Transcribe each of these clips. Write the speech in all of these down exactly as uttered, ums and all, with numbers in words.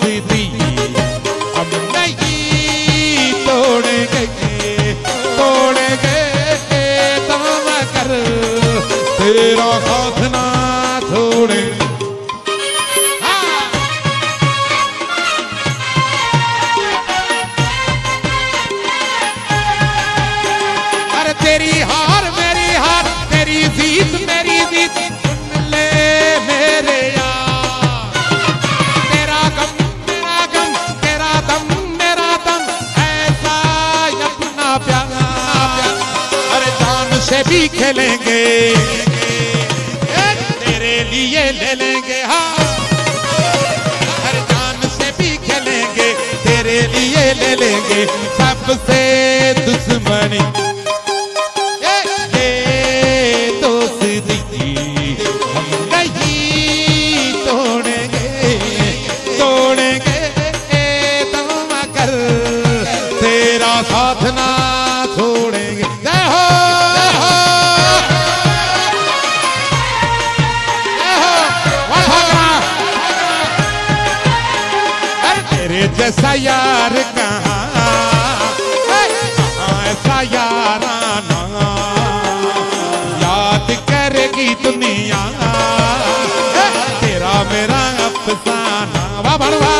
दोस्ती हम नहीं तोड़ेंगे, तोड़ेंगे तो मगर तेरा साथ ना छोड़ेंगे। अरे तेरी हार मेरी हार, तेरी जीत मेरी जीत, सुन ले मेरे यार। तेरा गम मेरा गम, तेरा दम मेरा दम, ऐसा अपना प्यार। अरे जान से भी खेलेंगे, तेरे लिए ले लेंगे। हाँ हर जान से भी खेलेंगे, तेरे लिए ले लेंगे। सबसे दुश्मनी ये दोस्ती हम नहीं तोड़ेंगे, तोड़ेंगे तो मगर तेरा साथ ना छोड़ेंगे। जय हो तेरे जैसा यार कहाँ, कहाँ ऐसा याराना याद करेगी दुनिया, तेरा मेरा अफसाना। वाह बड़वा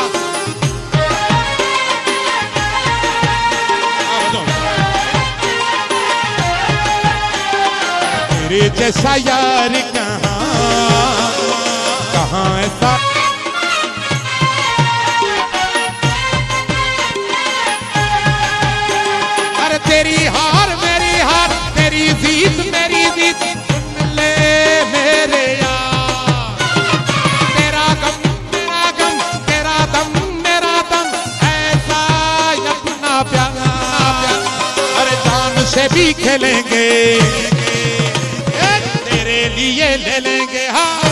तेरे जैसा यार कहाँ, कहाँ ऐसा। तेरी हार मेरी हार, तेरी जीत मेरी जीत, सुन ले मेरे यार। तेरा गम मेरा गम, तेरा दम मेरा दम, ऐसा अपना प्यार। अरे जान से भी खेलेंगे, तेरे लिए ले लेंगे। हाँ